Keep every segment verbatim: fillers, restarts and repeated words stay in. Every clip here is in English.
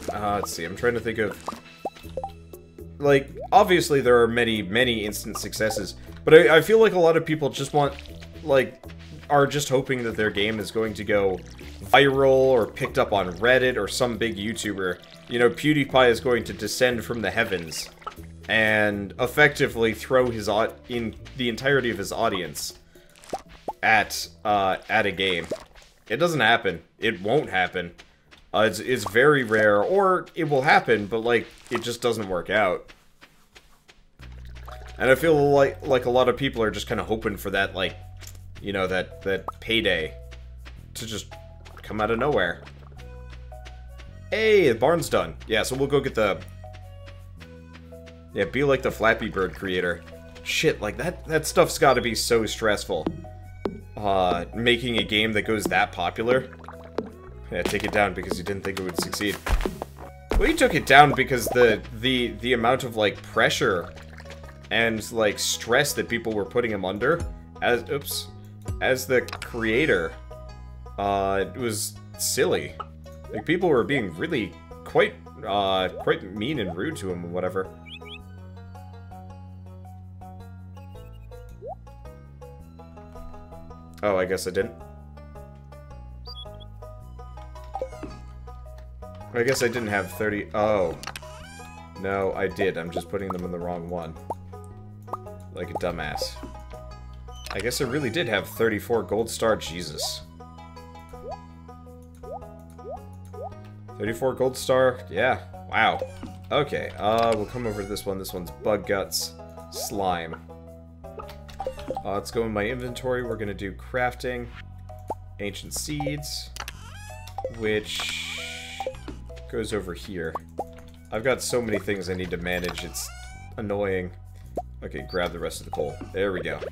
Uh, let's see, I'm trying to think of... Like, obviously there are many, many instant successes, but I, I feel like a lot of people just want, like, are just hoping that their game is going to go viral or picked up on Reddit or some big YouTuber. You know, PewDiePie is going to descend from the heavens and effectively throw his au- in the entirety of his audience at uh, at a game. It doesn't happen. It won't happen. Uh, it's, it's very rare, or it will happen, but, like, it just doesn't work out. And I feel like like a lot of people are just kind of hoping for that, like, you know, that, that payday to just come out of nowhere. Hey, the barn's done. Yeah, so we'll go get the... Yeah, be like the Flappy Bird creator. Shit, like, that, that stuff's gotta be so stressful. Uh, making a game that goes that popular. Yeah, take it down because you didn't think it would succeed. Well, you took it down because the, the, the amount of, like, pressure and, like, stress that people were putting him under as, oops, as the creator, uh, it was silly. Like, people were being really quite, uh, quite mean and rude to him and whatever. Oh, I guess I didn't. I guess I didn't have thirty... Oh. No, I did. I'm just putting them in the wrong one. Like a dumbass. I guess I really did have thirty-four gold star. Jesus. thirty-four gold star? Yeah. Wow. Okay, uh, we'll come over to this one. This one's Bug Guts Slime. Uh, let's go in my inventory. We're gonna do crafting. Ancient Seeds. Which... goes over here. I've got so many things I need to manage, it's annoying. Okay, grab the rest of the coal. There we go.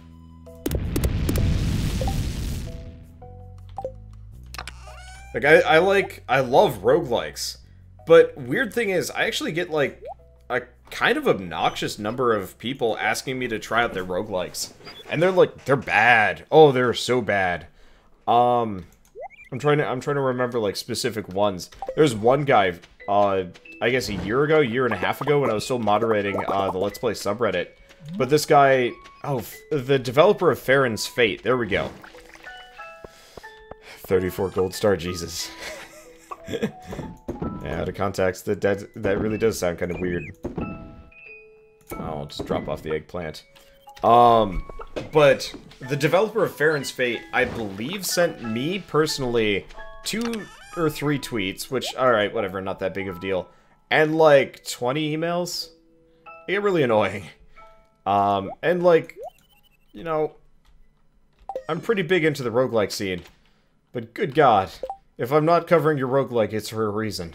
Like, I, I like, I love roguelikes, but weird thing is, I actually get, like, a kind of obnoxious number of people asking me to try out their roguelikes. And they're, like, they're bad. Oh, they're so bad. Um... I'm trying to I'm trying to remember like specific ones. There's one guy, uh, I guess a year ago, year and a half ago, when I was still moderating uh, the Let's Play subreddit. But this guy, oh, the developer of Farron's Fate. There we go. thirty-four gold star, Jesus. Yeah, out of context, that that that really does sound kind of weird. I'll just drop off the eggplant. Um, but the developer of Farron's Fate, I believe, sent me personally two or three tweets, which, alright, whatever, not that big of a deal, and like twenty emails. They get really annoying. Um, and like, you know, I'm pretty big into the roguelike scene, but good God, if I'm not covering your roguelike, it's for a reason.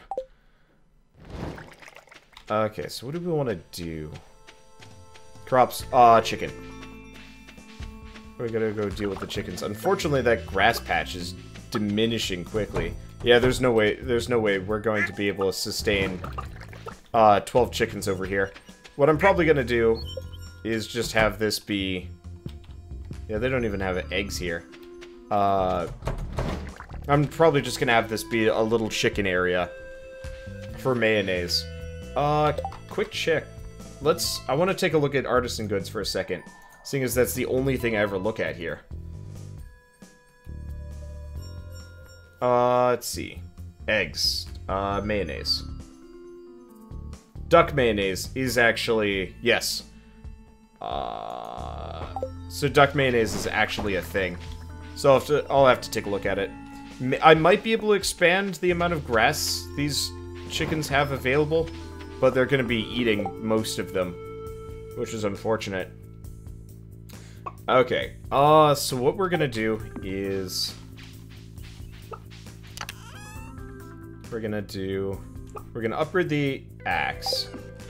Okay, so what do we want to do? Crops, ah, chicken. We're gonna go deal with the chickens. Unfortunately, that grass patch is diminishing quickly. Yeah, there's no way, there's no way we're going to be able to sustain uh, twelve chickens over here. What I'm probably gonna do is just have this be... Yeah, they don't even have eggs here. Uh, I'm probably just gonna have this be a little chicken area for mayonnaise. Uh, quick check. Let's... I want to take a look at artisan goods for a second, seeing as that's the only thing I ever look at here. Uh, let's see. Eggs. Uh, mayonnaise. Duck mayonnaise is actually... Yes. Uh... So duck mayonnaise is actually a thing. So I'll have to, I'll have to take a look at it. I might be able to expand the amount of grass these chickens have available, but they're going to be eating most of them, which is unfortunate. Okay, uh, so what we're going to do is... We're going to do... We're going to upgrade the axe.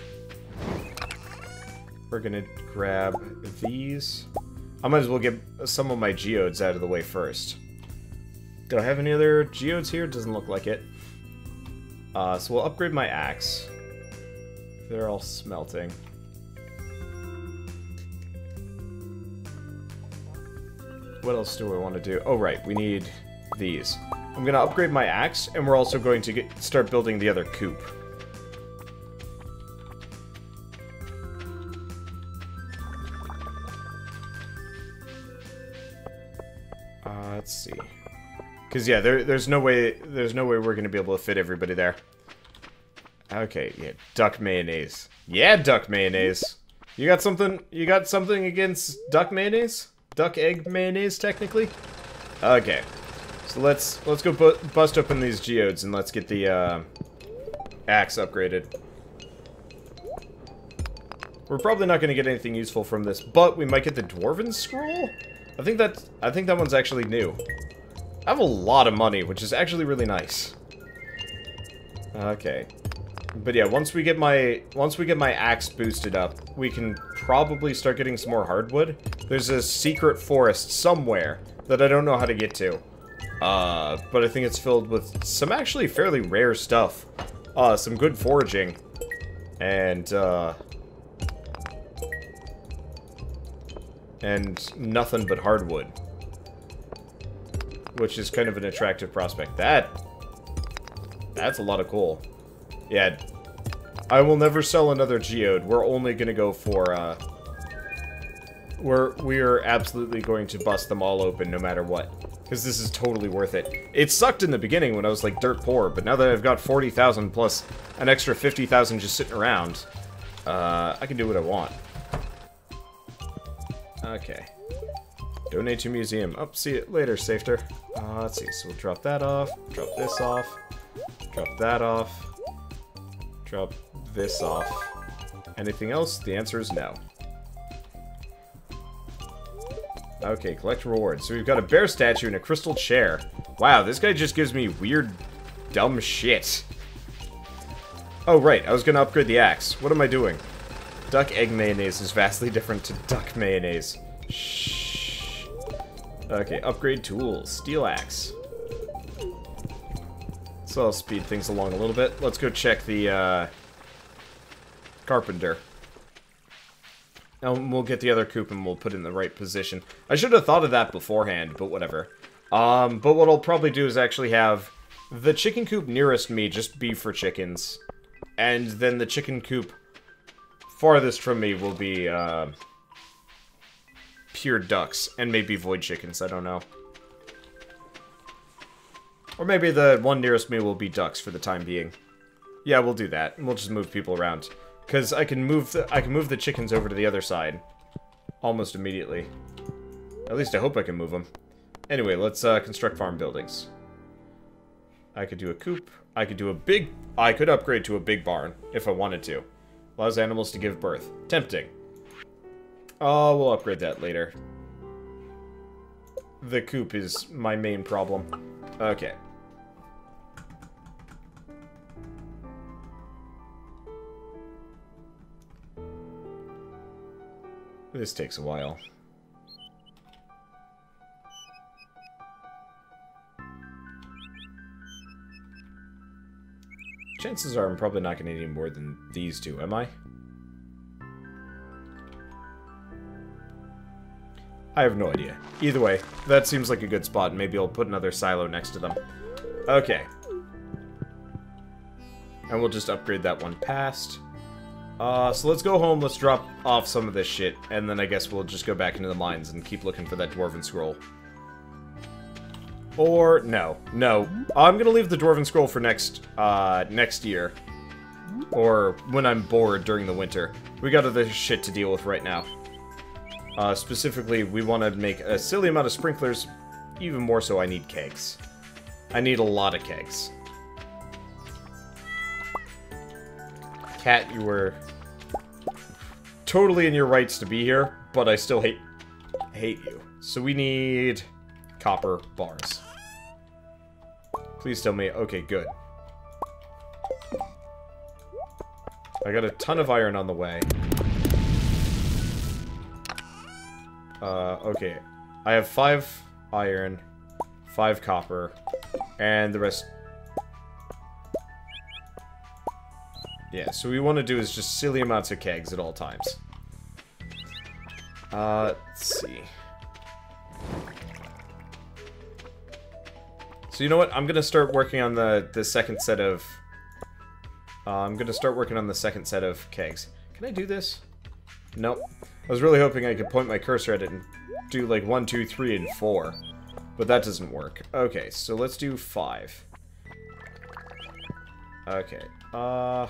We're going to grab these. I might as well get some of my geodes out of the way first. Do I have any other geodes here? Doesn't look like it. Uh, so we'll upgrade my axe. They're all smelting. What else do I want to do? Oh, right, we need these. I'm going to upgrade my axe, and we're also going to get, start building the other coop. let's see. Because, yeah, there, there's no way there's no way we're going to be able to fit everybody there. Okay, yeah, duck mayonnaise. Yeah, duck mayonnaise. You got something you got something against duck mayonnaise? Duck egg mayonnaise, technically? Okay. So let's let's go bu bust open these geodes and let's get the uh, axe upgraded. We're probably not going to get anything useful from this, but we might get the Dwarven Scroll? I think that I think that one's actually new. I have a lot of money, which is actually really nice. Okay. But yeah, once we get my once we get my axe boosted up, we can probably start getting some more hardwood. There's a secret forest somewhere that I don't know how to get to. Uh, but I think it's filled with some actually fairly rare stuff. Uh, some good foraging. And, uh... and nothing but hardwood. Which is kind of an attractive prospect. That... That's a lot of coal. Yeah. I will never sell another geode. We're only gonna go for, uh... We're, we're absolutely going to bust them all open no matter what. Because this is totally worth it. It sucked in the beginning when I was, like, dirt poor, but now that I've got forty thousand plus an extra fifty thousand just sitting around, uh, I can do what I want. Okay. Donate to museum. Oh, see you later, Safter. Uh, let's see, so we'll drop that off, drop this off, drop that off, drop this off. Anything else? The answer is no. Okay, collect rewards. So we've got a bear statue and a crystal chair. Wow, this guy just gives me weird, dumb shit. Oh, right, I was gonna upgrade the axe. What am I doing? Duck egg mayonnaise is vastly different to duck mayonnaise. Shh. Okay, upgrade tools. Steel axe. So I'll speed things along a little bit. Let's go check the, uh... carpenter. And we'll get the other coop and we'll put it in the right position. I should have thought of that beforehand, but whatever. Um, but what I'll probably do is actually have the chicken coop nearest me just be for chickens. And then the chicken coop farthest from me will be, uh, pure ducks. And maybe void chickens, I don't know. Or maybe the one nearest me will be ducks for the time being. Yeah, we'll do that. And we'll just move people around. Because I can move the, I can move the chickens over to the other side. Almost immediately. At least I hope I can move them. Anyway, let's uh, construct farm buildings. I could do a coop. I could do a big... I could upgrade to a big barn, if I wanted to. Allows animals to give birth. Tempting. Oh, we'll upgrade that later. The coop is my main problem. Okay. This takes a while. Chances are I'm probably not going to need more than these two, am I? I have no idea. Either way, that seems like a good spot. Maybe I'll put another silo next to them. Okay. And we'll just upgrade that one past. Uh, so let's go home, let's drop off some of this shit, and then I guess we'll just go back into the mines and keep looking for that Dwarven Scroll. Or, no. No. I'm gonna leave the Dwarven Scroll for next, uh, next year. Or when I'm bored during the winter. We got other shit to deal with right now. Uh, specifically, we want to make a silly amount of sprinklers. Even more so, I need kegs. I need a lot of kegs. Cat, you were totally in your rights to be here, but I still hate hate you. So we need copper bars. Please tell me. Okay, good. I got a ton of iron on the way. Uh, okay. I have five iron, five copper, and the rest... Yeah, so what we want to do is just silly amounts of kegs at all times. Uh, let's see. So you know what? I'm gonna start working on the, the second set of... Uh, I'm gonna start working on the second set of kegs. Can I do this? Nope. I was really hoping I could point my cursor at it and do like one, two, three, and four. But that doesn't work. Okay, so let's do five. Okay. Uh...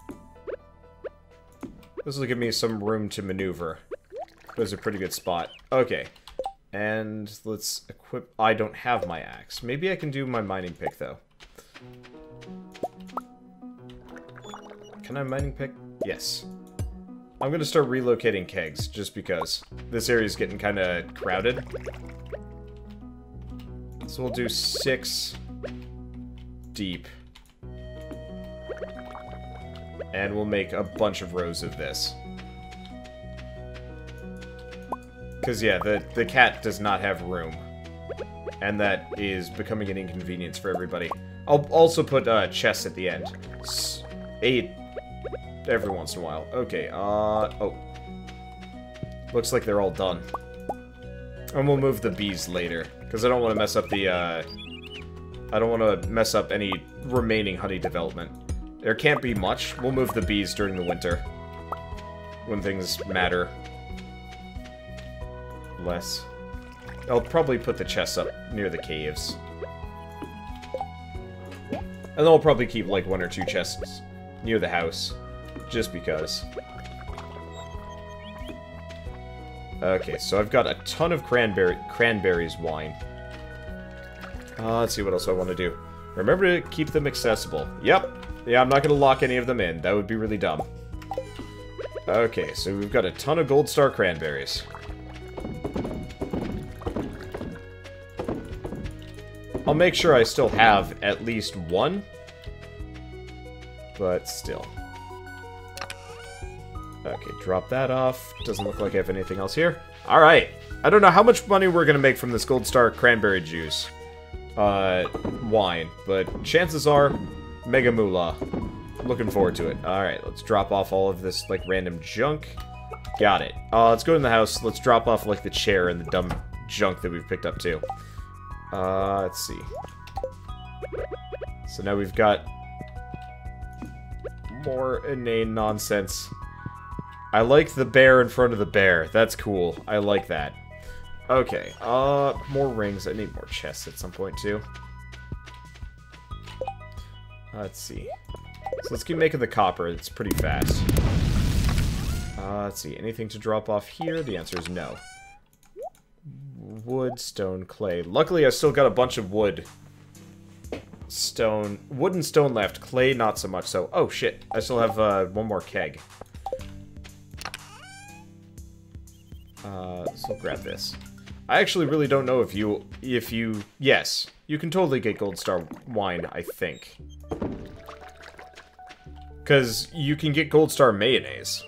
This will give me some room to maneuver. This is a pretty good spot. Okay. And let's equip... I don't have my axe. Maybe I can do my mining pick, though. Can I mining pick? Yes. I'm gonna start relocating kegs, just because. This area's getting kind of crowded. So we'll do six deep. And we'll make a bunch of rows of this. Because, yeah, the, the cat does not have room. And that is becoming an inconvenience for everybody. I'll also put uh, chests at the end. S eight every once in a while. Okay, uh... oh. Looks like they're all done. And we'll move the bees later. Because I don't want to mess up the, uh... I don't want to mess up any remaining honey development. There can't be much. We'll move the bees during the winter. When things matter. Less. I'll probably put the chests up near the caves. And then I'll probably keep, like, one or two chests near the house. Just because. Okay, so I've got a ton of cranberry cranberries wine. Uh, let's see what else I want to do. Remember to keep them accessible. Yep. Yeah, I'm not going to lock any of them in. That would be really dumb. Okay, so we've got a ton of gold star cranberries. I'll make sure I still have at least one. But still. Okay, drop that off. Doesn't look like I have anything else here. Alright. I don't know how much money we're going to make from this gold star cranberry juice. Uh, wine. But chances are, mega moolah. Looking forward to it. Alright, let's drop off all of this, like, random junk. Got it. Uh, let's go in the house. Let's drop off, like, the chair and the dumb junk that we've picked up, too. Uh, let's see. So now we've got more inane nonsense. I like the bear in front of the bear. That's cool. I like that. Okay, uh, more rings. I need more chests at some point, too. Let's see. So let's keep making the copper. It's pretty fast. Uh, let's see. Anything to drop off here? The answer is no. Wood, stone, clay. Luckily, I still got a bunch of wood. Stone. Wood and stone left. Clay, not so much. So, oh, shit. I still have uh, one more keg. Uh, so grab this. I actually really don't know if you... If you... Yes. You can totally get gold star wine, I think. Because you can get gold star mayonnaise.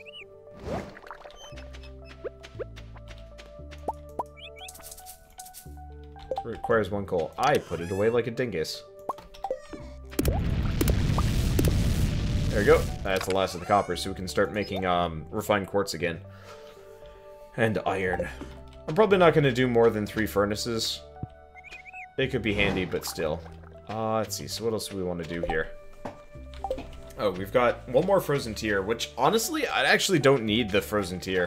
Requires one coal. I put it away like a dingus. There we go. That's the last of the copper, so we can start making um, refined quartz again. And iron. I'm probably not going to do more than three furnaces. It could be handy, but still. Uh, let's see. So what else do we want to do here? Oh, we've got one more frozen tier, which, honestly, I actually don't need the frozen tier.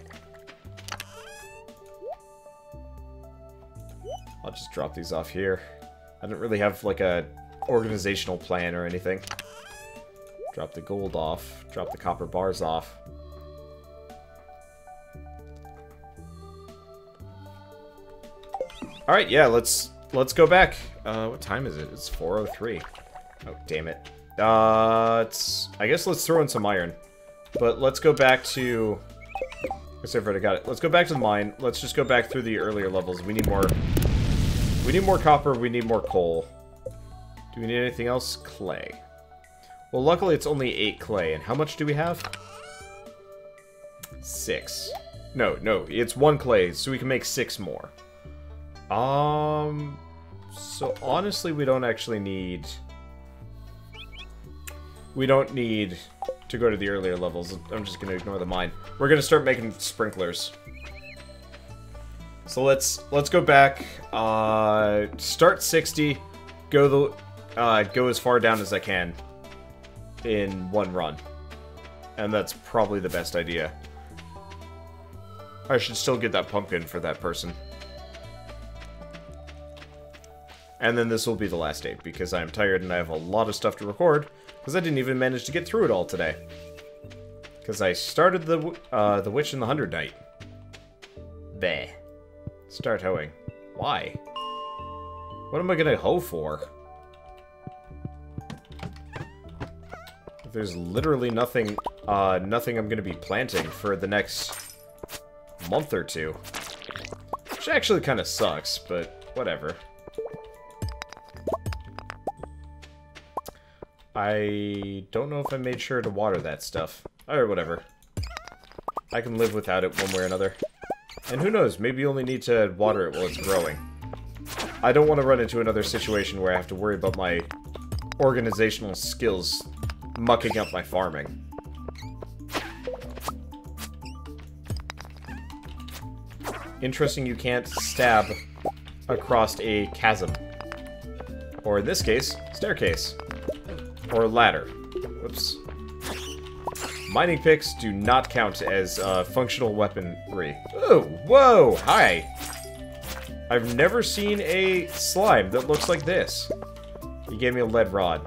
I'll just drop these off here. I don't really have, like, a organizational plan or anything. Drop the gold off. Drop the copper bars off. Alright, yeah, let's let's go back. Uh, what time is it? It's four oh three. Oh, damn it. Uh, it's... I guess let's throw in some iron. But let's go back to... I guess I've already got it. Let's go back to the mine. Let's just go back through the earlier levels. We need more... We need more copper. We need more coal. Do we need anything else? Clay. Well, luckily it's only eight clay. And how much do we have? Six. No, no. It's one clay, so we can make six more. Um... So, honestly, we don't actually need... We don't need to go to the earlier levels. I'm just going to ignore the mine. We're going to start making sprinklers. So let's let's go back. Uh, start sixty. Go the uh, go as far down as I can in one run, and that's probably the best idea. I should still get that pumpkin for that person. And then this will be the last day, because I'm tired and I have a lot of stuff to record, because I didn't even manage to get through it all today. Because I started the uh, the Witch and the Hundred Knight. Bleh. Start hoeing. Why? What am I gonna hoe for? There's literally nothing, uh, nothing I'm gonna be planting for the next month or two. Which actually kind of sucks, but whatever. I don't know if I made sure to water that stuff. Or whatever. I can live without it one way or another. And who knows, maybe you only need to water it while it's growing. I don't want to run into another situation where I have to worry about my organizational skills mucking up my farming. Interesting you can't stab across a chasm. Or in this case, staircase. Or ladder. Whoops. Mining picks do not count as uh, functional weaponry. Oh, whoa, hi! I've never seen a slime that looks like this. He gave me a lead rod.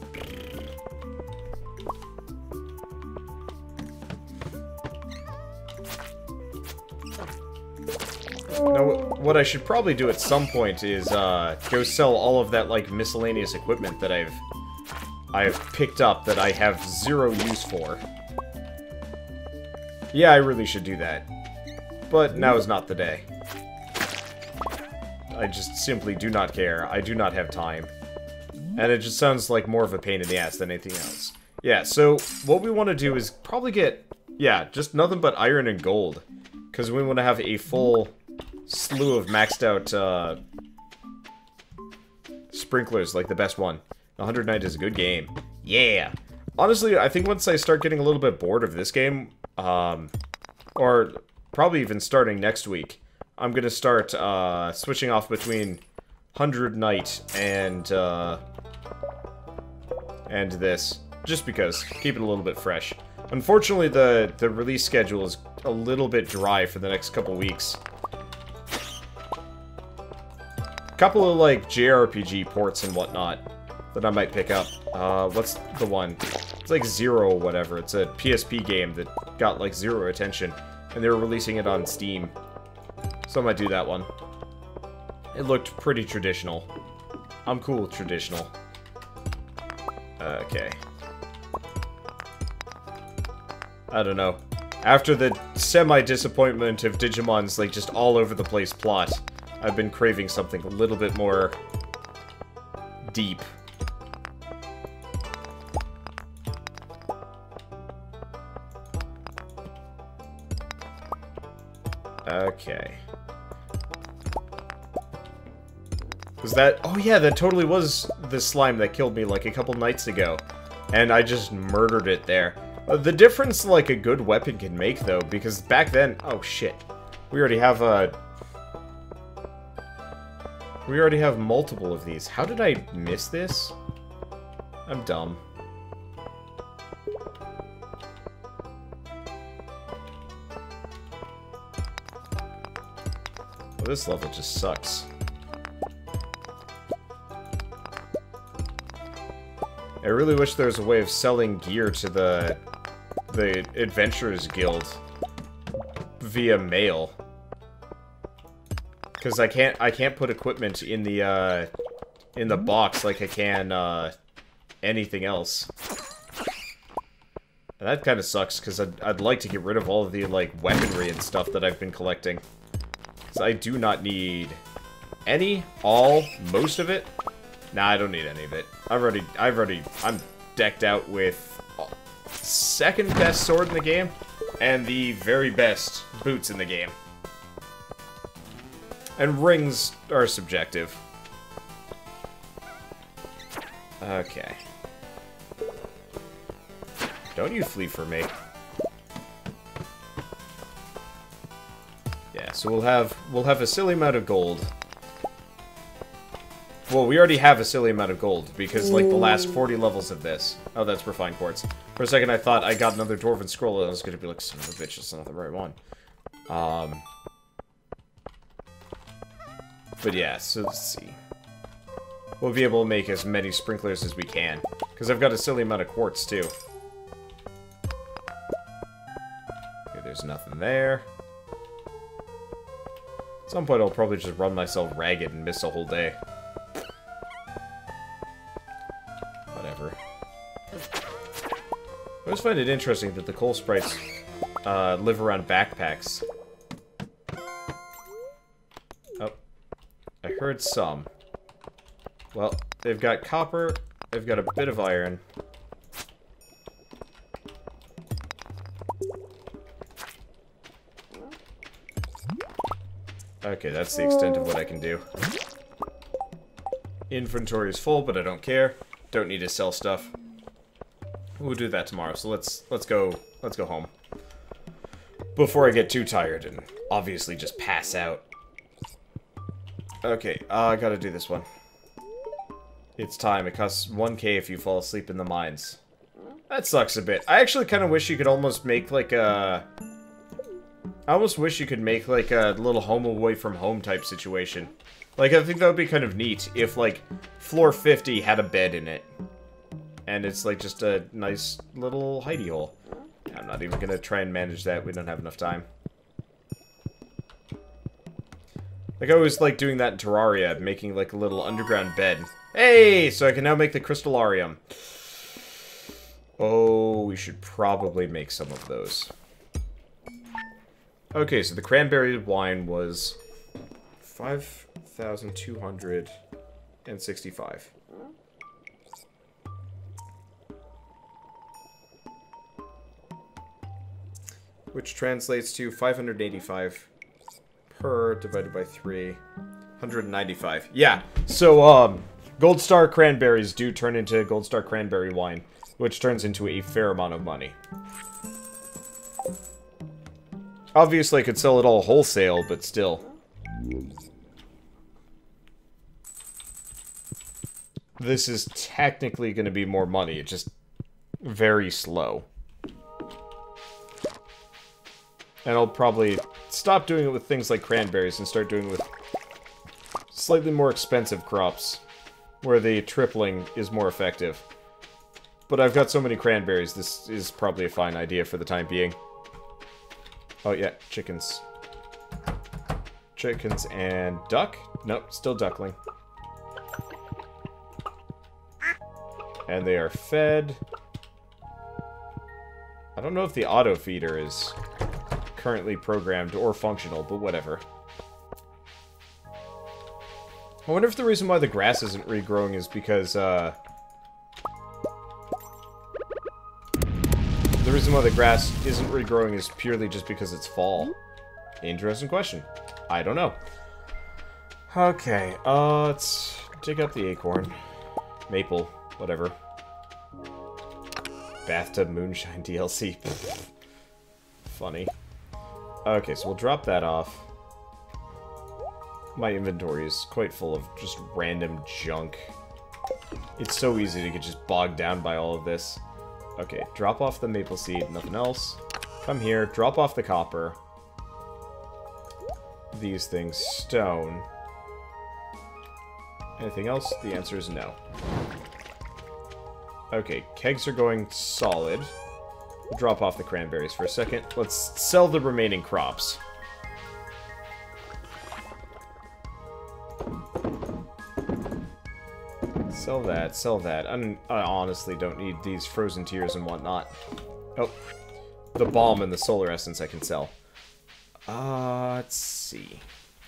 Now, what I should probably do at some point is uh, go sell all of that like miscellaneous equipment that I've I've picked up that I have zero use for. Yeah, I really should do that. But now is not the day. I just simply do not care. I do not have time. And it just sounds like more of a pain in the ass than anything else. Yeah, so what we want to do is probably get, yeah, just nothing but iron and gold. Because we want to have a full slew of maxed out uh, sprinklers, like the best one. The Hundred Knight is a good game. Yeah! Honestly, I think once I start getting a little bit bored of this game, um, or probably even starting next week, I'm gonna start uh, switching off between Hundred Knight and uh, and this, just because. Keep it a little bit fresh. Unfortunately, the the release schedule is a little bit dry for the next couple weeks. A couple of like J R P G ports and whatnot that I might pick up. Uh, what's the one? It's like Zero or whatever. It's a P S P game that got like zero attention, and they were releasing it on Steam. So I might do that one. It looked pretty traditional. I'm cool with traditional. Okay. I don't know. After the semi-disappointment of Digimon's like just all over the place plot, I've been craving something a little bit more deep. Okay. Was that... Oh yeah, that totally was the slime that killed me like a couple nights ago. And I just murdered it there. Uh, the difference like a good weapon can make though, because back then... Oh shit. We already have a... We already have multiple of these. How did I miss this? I'm dumb. Well, this level just sucks. I really wish there was a way of selling gear to the the Adventurers Guild via mail. Because I can't I can't put equipment in the uh, in the box like I can uh, anything else. And that kind of sucks because I'd I'd like to get rid of all of the like weaponry and stuff that I've been collecting. Because I do not need any, all, most of it. Nah, I don't need any of it. I've already I've already I'm decked out with second best sword in the game and the very best boots in the game. And rings are subjective. Okay. Don't you flee for me. Yeah, so we'll have we'll have a silly amount of gold. Well, we already have a silly amount of gold, because, like, the last forty levels of this... Oh, that's refined quartz. For a second, I thought I got another Dwarven Scroll, and I was gonna be like, son of a bitch, that's not the right one. Um... But yeah, so let's see. we'll be able to make as many sprinklers as we can. Because I've got a silly amount of quartz, too. Okay, there's nothing there. At some point, I'll probably just run myself ragged and miss a whole day. Whatever. I always find it interesting that the coal sprites uh, live around backpacks. Oh. I heard some. Well, they've got copper, they've got a bit of iron. Okay, that's the extent of what I can do. Inventory is full, but I don't care. Don't need to sell stuff. We'll do that tomorrow, so let's let's go let's go home. Before I get too tired and obviously just pass out. Okay, uh, I gotta do this one. It's time. It costs one K if you fall asleep in the mines. That sucks a bit. I actually kind of wish you could almost make like a... I almost wish you could make like a little home away from home type situation. Like, I think that would be kind of neat if like floor fifty had a bed in it. And it's like just a nice little hidey hole. I'm not even gonna try and manage that. We don't have enough time. Like, I always like doing that in Terraria, making like a little underground bed. Hey! So I can now make the crystallarium. Oh, we should probably make some of those. Okay, so the cranberry wine was five thousand two hundred sixty-five. Which translates to five hundred eighty-five per divided by three. one hundred ninety-five. Yeah, so, um, Gold Star cranberries do turn into Gold Star cranberry wine, which turns into a fair amount of money. Obviously, I could sell it all wholesale, but still. This is technically going to be more money, it's just very slow. And I'll probably stop doing it with things like cranberries and start doing it with slightly more expensive crops, where the tripling is more effective. But I've got so many cranberries, this is probably a fine idea for the time being. Oh yeah, chickens. Chickens and duck? Nope, still duckling. And they are fed. I don't know if the auto feeder is currently programmed or functional, but whatever. I wonder if the reason why the grass isn't regrowing is because, uh... the reason why the grass isn't regrowing is purely just because it's fall. Interesting question. I don't know. Okay, uh, let's dig up the acorn. Maple, whatever. Bathtub Moonshine D L C. Funny. Okay, so we'll drop that off. My inventory is quite full of just random junk. It's so easy to get just bogged down by all of this. Okay, drop off the maple seed, nothing else. Come here, drop off the copper. These things, stone. Anything else? The answer is no. Okay, kegs are going solid. We'll drop off the cranberries for a second. Let's sell the remaining crops. Sell that, sell that. I'm, I honestly don't need these frozen tears and whatnot. Oh, the balm and the solar essence I can sell. Uh, let's see.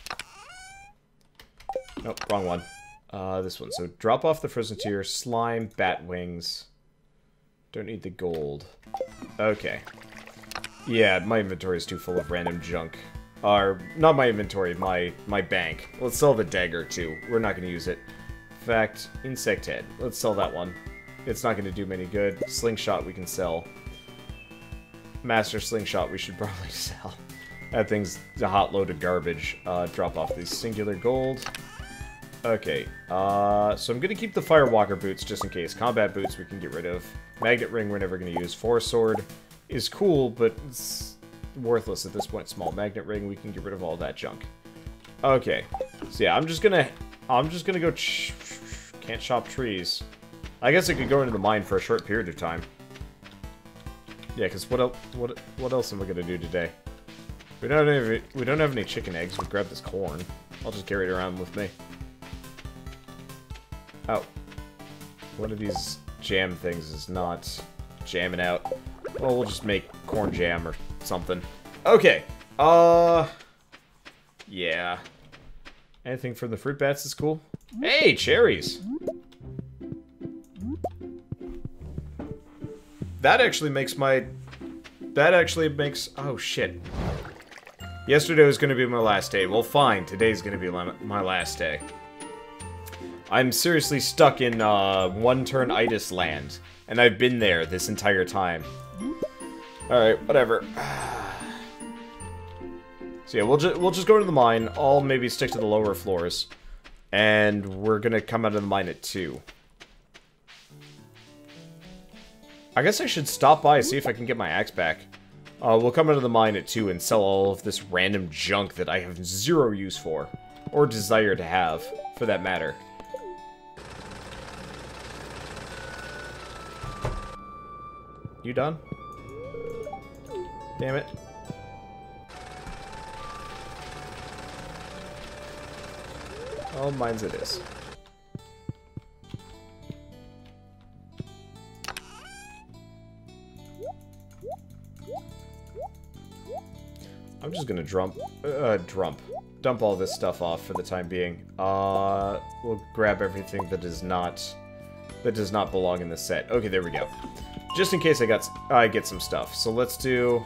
Nope, wrong one. Uh, this one. So drop off the frozen tear, slime, bat wings. Don't need the gold. Okay. Yeah, my inventory is too full of random junk. Or, not my inventory, my, my bank. Let's sell the dagger, too. We're not going to use it. In fact, insect head. Let's sell that one. It's not going to do me any good. Slingshot we can sell. Master slingshot we should probably sell. That thing's a hot load of garbage. Uh, drop off the singular gold. Okay, uh, so I'm going to keep the Firewalker boots just in case. Combat boots we can get rid of. Magnet ring we're never going to use. Forest sword is cool, but it's worthless at this point. Small magnet ring, we can get rid of all that junk. Okay, so yeah, I'm just going to... I'm just gonna go ch Can't chop trees. I guess I could go into the mine for a short period of time. Yeah, because what else? What what else am I gonna do today? We don't have any, we don't have any chicken eggs. We'll grab this corn. I'll just carry it around with me. Oh, one of these jam things is not jamming out. Well, we'll just make corn jam or something. Okay. Uh. Yeah. Anything from the fruit bats is cool. Hey, cherries! That actually makes my... That actually makes... Oh, shit. Yesterday was going to be my last day. Well, fine. Today's going to be my last day. I'm seriously stuck in uh, one-turn-itis land. And I've been there this entire time. Alright, whatever. So yeah, we'll, ju we'll just go to the mine. I'll maybe stick to the lower floors. And we're going to come out of the mine at two. I guess I should stop by and see if I can get my axe back. Uh, we'll come out of the mine at two and sell all of this random junk that I have zero use for. Or desire to have, for that matter. You done? Damn it. Oh, mine's it is. I'm just gonna dump, uh, dump, dump all this stuff off for the time being. Uh, we'll grab everything that is not, that does not belong in the set. Okay, there we go. Just in case I got, I get some stuff. So let's do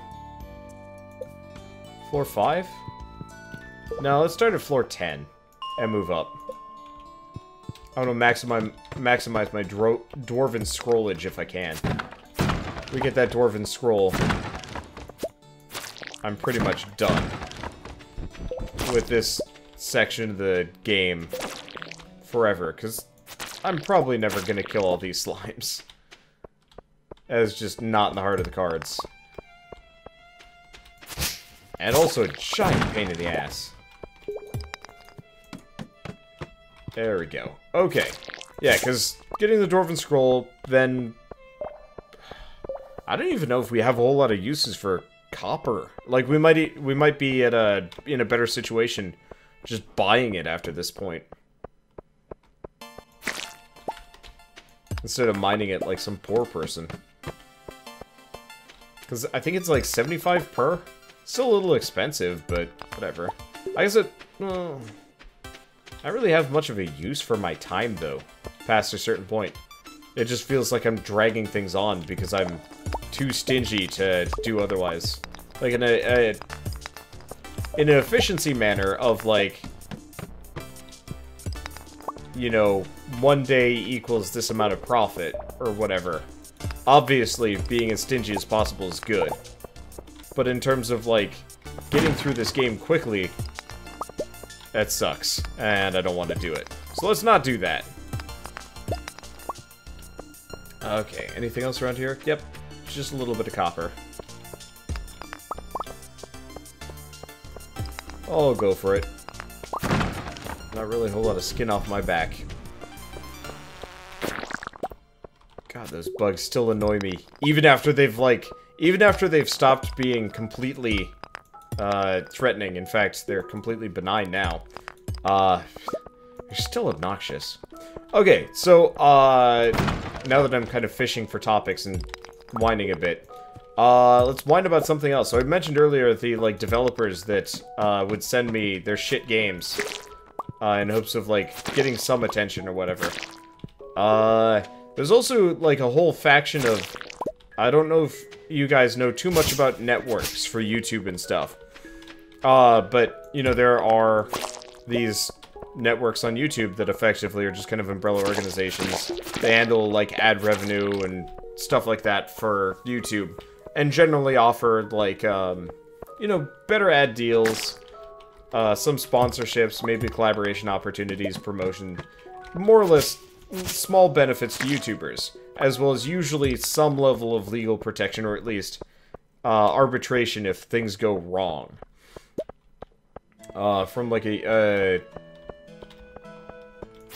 floor five. No, let's start at floor ten and move up. I want to maximize maximize my dro dwarven scrollage if I can. We get that dwarven scroll. I'm pretty much done with this section of the game forever, because I'm probably never going to kill all these slimes. That is just not in the heart of the cards. And also a giant pain in the ass. There we go. Okay. Yeah, because getting the Dwarven Scroll, then... I don't even know if we have a whole lot of uses for copper. Like, we might e we might be at a in a better situation just buying it after this point. Instead of mining it like some poor person. Because I think it's like seventy-five per. Still a little expensive, but whatever. I guess it... Uh, I don't really have much of a use for my time, though, past a certain point. It just feels like I'm dragging things on because I'm too stingy to do otherwise. Like, in a, a in an efficiency manner of, like, you know, one day equals this amount of profit, or whatever. Obviously, being as stingy as possible is good. But in terms of, like, getting through this game quickly, that sucks, and I don't want to do it. So let's not do that. Okay, anything else around here? Yep, just a little bit of copper. I'll go for it. Not really a whole lot of skin off my back. God, those bugs still annoy me. Even after they've, like... Even after they've stopped being completely uh, threatening. In fact, they're completely benign now. Uh, they're still obnoxious. Okay, so, uh, now that I'm kind of fishing for topics and whining a bit, uh, let's whine about something else. So I mentioned earlier the, like, developers that uh, would send me their shit games uh, in hopes of, like, getting some attention or whatever. Uh, there's also, like, a whole faction of... I don't know if you guys know too much about networks for YouTube and stuff. Uh, but, you know, there are these networks on YouTube that effectively are just kind of umbrella organizations. They handle, like, ad revenue and stuff like that for YouTube. And generally offer, like, um, you know, better ad deals, uh, some sponsorships, maybe collaboration opportunities, promotion. More or less small benefits to YouTubers. As well as usually some level of legal protection, or at least uh, arbitration if things go wrong. Uh, from like a uh,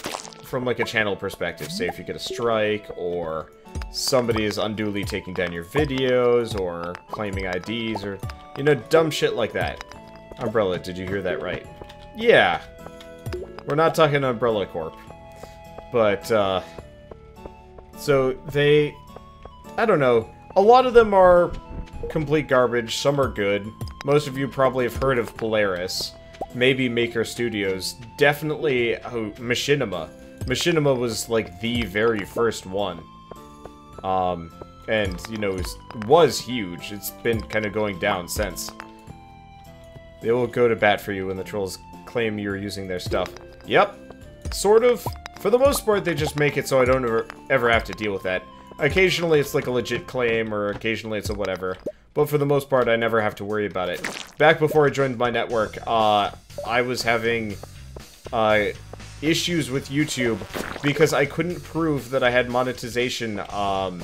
from like a channel perspective. Say if you get a strike, or somebody is unduly taking down your videos, or claiming I Ds, or, you know, dumb shit like that. Umbrella, did you hear that right? Yeah. We're not talking Umbrella Corp. But, uh... so, they... I don't know. A lot of them are complete garbage. Some are good. Most of you probably have heard of Polaris. Maybe Maker Studios. Definitely oh, Machinima. Machinima was, like, the very first one. Um, and, you know, was, was huge. It's been kind of going down since. They will go to bat for you when the trolls claim you're using their stuff. Yep. Sort of. For the most part, they just make it so I don't ever, ever have to deal with that. Occasionally, it's like a legit claim, or occasionally it's a whatever. But for the most part, I never have to worry about it. Back before I joined my network, uh, I was having, uh, issues with YouTube because I couldn't prove that I had monetization, um,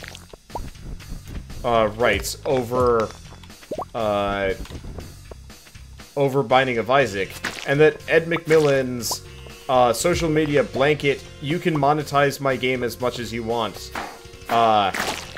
uh, rights over, uh, over Binding of Isaac. And that Ed McMillan's, uh, social media blanket, you can monetize my game as much as you want, uh...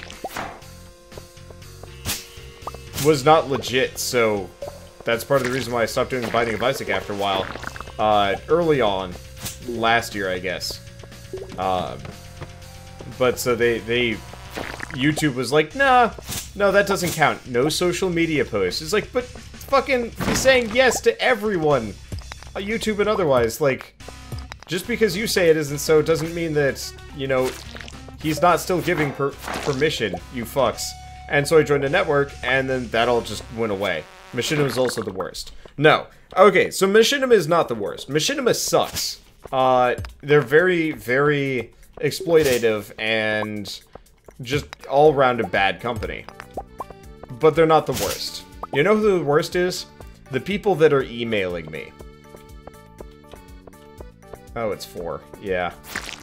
was not legit, so that's part of the reason why I stopped doing Binding of Isaac after a while. Uh, early on, last year, I guess. Uh, but so they, they, YouTube was like, nah, no, that doesn't count. No social media posts. It's like, but fucking he's saying yes to everyone, uh, YouTube and otherwise. Like, just because you say it isn't so doesn't mean that, you know, he's not still giving per permission, you fucks. And so I joined a network, and then that all just went away. Machinima is also the worst. No. Okay, so Machinima is not the worst. Machinima sucks. Uh, they're very, very exploitative and just all-round a bad company. But they're not the worst. You know who the worst is? The people that are emailing me. Oh, it's four. Yeah.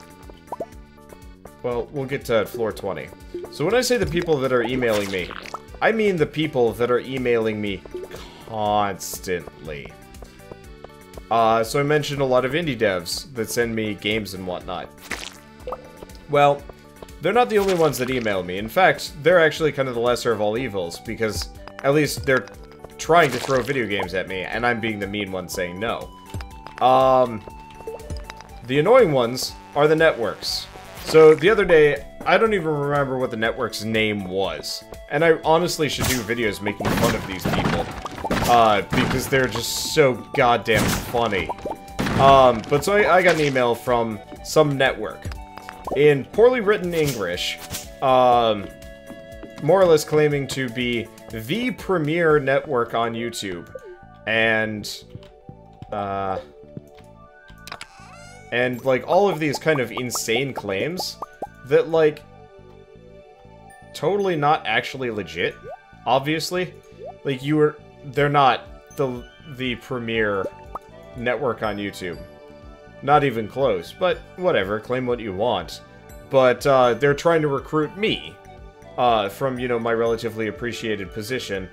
Well, we'll get to floor twenty. So when I say the people that are emailing me, I mean the people that are emailing me constantly. Uh, so I mentioned a lot of indie devs that send me games and whatnot. Well, they're not the only ones that email me. In fact, they're actually kind of the lesser of all evils, because at least they're trying to throw video games at me, and I'm being the mean one saying no. Um, the annoying ones are the networks. So, the other day, I don't even remember what the network's name was. And I honestly should do videos making fun of these people. Uh, because they're just so goddamn funny. Um, but so I, I got an email from some network. In poorly written English, um, more or less claiming to be the premier network on YouTube. And, uh... And, like, all of these kind of insane claims that, like, totally not actually legit, obviously. Like, you were... They're not the, the premier network on YouTube. Not even close, but whatever, claim what you want. But, uh, they're trying to recruit me, uh, from, you know, my relatively appreciated position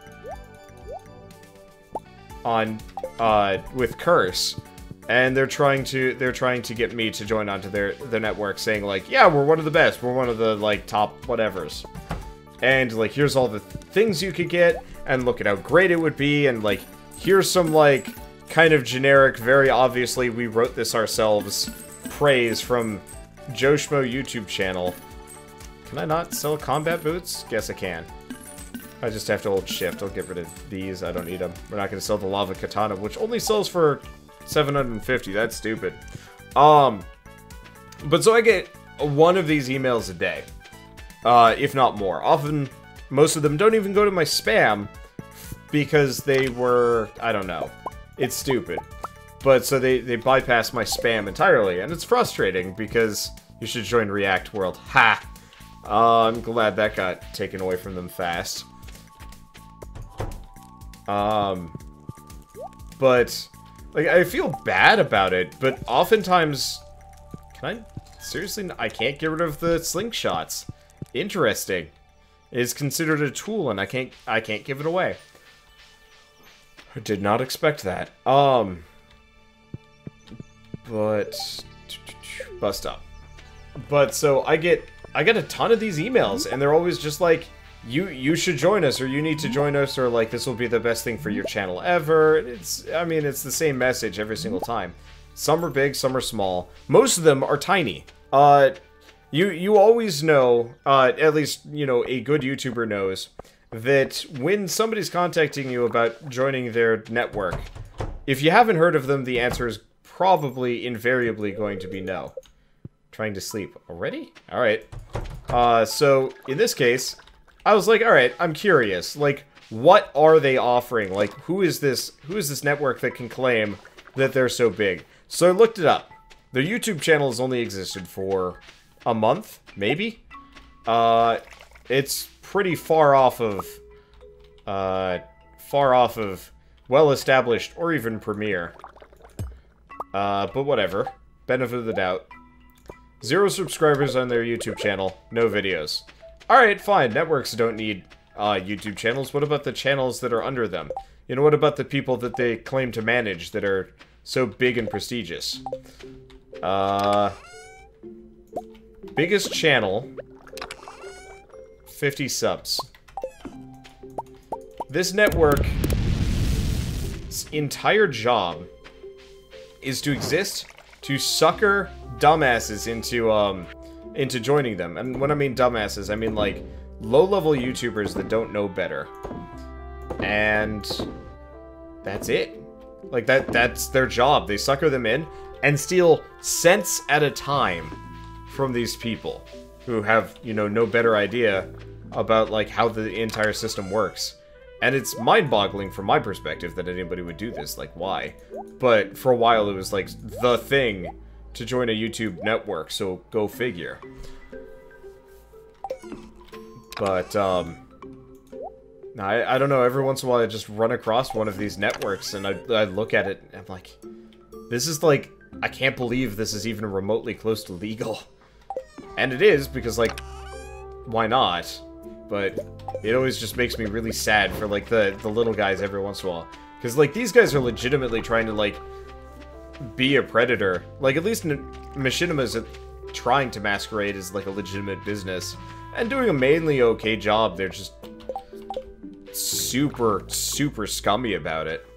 on, uh, with Curse. And they're trying to they're trying to get me to join onto their their network, saying like, yeah, we're one of the best, we're one of the like top whatevers, and like here's all the th things you could get, and look at how great it would be, and like here's some like kind of generic, very obviously we wrote this ourselves praise from Joe Schmo YouTube channel. Can I not sell combat boots? Guess I can. I just have to hold shift. I'll get rid of these. I don't need them. We're not going to sell the lava katana, which only sells for seven hundred fifty. That's stupid. Um, but so I get one of these emails a day, uh, if not more. Often, most of them don't even go to my spam because they were, I don't know. It's stupid. But so they, they bypass my spam entirely, and it's frustrating because you should join React World. Ha! Uh, I'm glad that got taken away from them fast. Um, but... Like, I feel bad about it, but oftentimes... Can I... Seriously? I can't get rid of the slingshots. Interesting. It is considered a tool, and I can't... I can't give it away. I did not expect that. Um... But... bus stop. But so I get I get a ton of these emails, and they're always just like, you you should join us, or you need to join us, or like this will be the best thing for your channel ever. It's I mean it's the same message every single time. Some are big, some are small. Most of them are tiny. Uh, you you always know, uh, at least you know a good YouTuber knows, that when somebody's contacting you about joining their network, if you haven't heard of them, the answer is probably invariably going to be no. Trying to sleep already? Alright. Uh, so, in this case, I was like, alright, I'm curious. Like, what are they offering? Like, who is this, who is this network that can claim that they're so big? So I looked it up. Their YouTube channel has only existed for a month, maybe? Uh, it's pretty far off of, uh, far off of well-established or even Premiere. Uh, but whatever. Benefit of the doubt. Zero subscribers on their YouTube channel. No videos. Alright, fine. Networks don't need uh, YouTube channels. What about the channels that are under them? You know, what about the people that they claim to manage that are so big and prestigious? Uh... Biggest channel. fifty subs. This network's entire job is to exist to sucker dumbasses into, um, into joining them. And when I mean dumbasses, I mean, like, low-level YouTubers that don't know better. And that's it. Like, that that's their job. They sucker them in and steal cents at a time from these people who have, you know, no better idea about, like, how the entire system works. And it's mind-boggling from my perspective that anybody would do this. Like, why? But for a while, it was, like, the thing to join a YouTube network, so go figure. But, um... I, I don't know, every once in a while I just run across one of these networks, and I, I look at it, and I'm like, this is, like, I can't believe this is even remotely close to legal. And it is, because, like, why not? But it always just makes me really sad for, like, the, the little guys every once in a while. Because, like, these guys are legitimately trying to, like, be a predator. Like, at least Machinima's trying to masquerade as, like, a legitimate business. And doing a mainly okay job. They're just super, super scummy about it.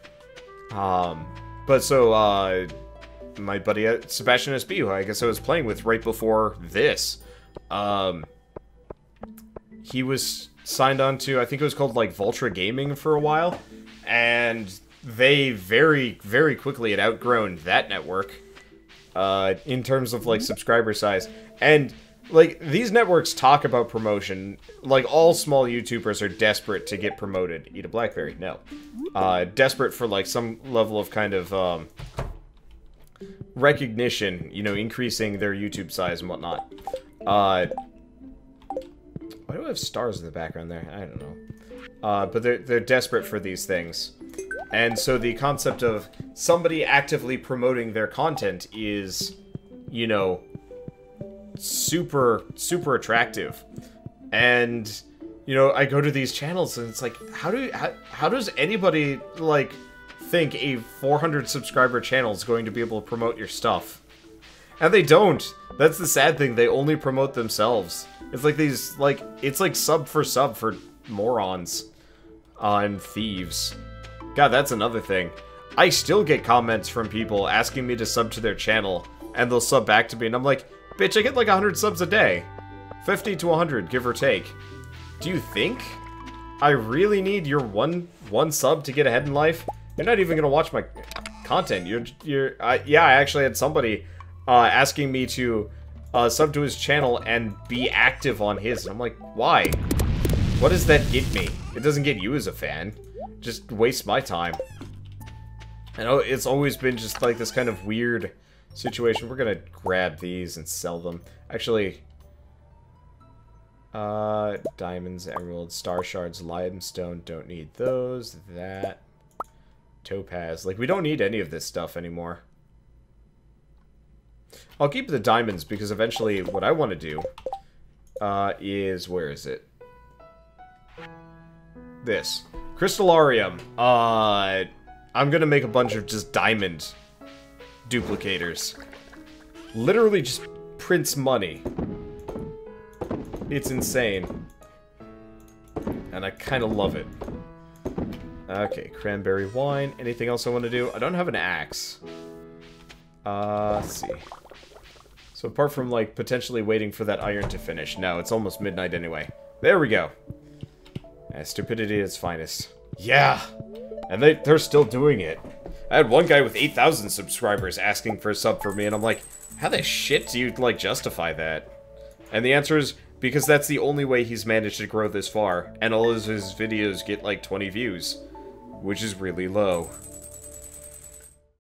Um, but so, uh, my buddy uh, Sebastian S B, who I guess I was playing with right before this, um, he was signed on to, I think it was called, like, Vultra Gaming for a while, and they very, very quickly had outgrown that network, uh, in terms of, like, subscriber size. And, like, these networks talk about promotion. Like, all small YouTubers are desperate to get promoted. Eat a blackberry? No. Uh, desperate for, like, some level of kind of, um, recognition, you know, increasing their YouTube size and whatnot. Uh, why do I have stars in the background there? I don't know. Uh, but they're, they're desperate for these things. And so the concept of somebody actively promoting their content is, you know, super, super attractive. And, you know, I go to these channels and it's like, how do how, how does anybody, like, think a four hundred subscriber channel is going to be able to promote your stuff? And they don't. That's the sad thing. They only promote themselves. It's like these, like, it's like sub for sub for morons. Uh, and thieves. God, that's another thing. I still get comments from people asking me to sub to their channel, and they'll sub back to me, and I'm like, bitch, I get like one hundred subs a day. fifty to one hundred, give or take. Do you think I really need your one one sub to get ahead in life? You're not even gonna watch my content. You're, you're, uh, yeah, I actually had somebody uh, asking me to uh, sub to his channel and be active on his. And I'm like, why? What does that get me? It doesn't get you as a fan. Just waste my time. I know it's always been just like this kind of weird situation. We're gonna grab these and sell them. Actually, uh, diamonds, emeralds, star shards, limestone, don't need those. That. Topaz. Like, we don't need any of this stuff anymore. I'll keep the diamonds because eventually what I want to do uh, is... Where is it? This. Crystallarium. Uh, I'm gonna make a bunch of just diamond duplicators. literally just prints money. It's insane. And I kind of love it. Okay, cranberry wine. Anything else I want to do? I don't have an axe. Uh, let's see. So apart from, like, potentially waiting for that iron to finish. No, it's almost midnight anyway. There we go. Yeah, stupidity at its finest. Yeah! And they, they're still doing it. I had one guy with eight thousand subscribers asking for a sub for me, and I'm like, how the shit do you, like, justify that? And the answer is, because that's the only way he's managed to grow this far, and all of his videos get, like, twenty views. Which is really low.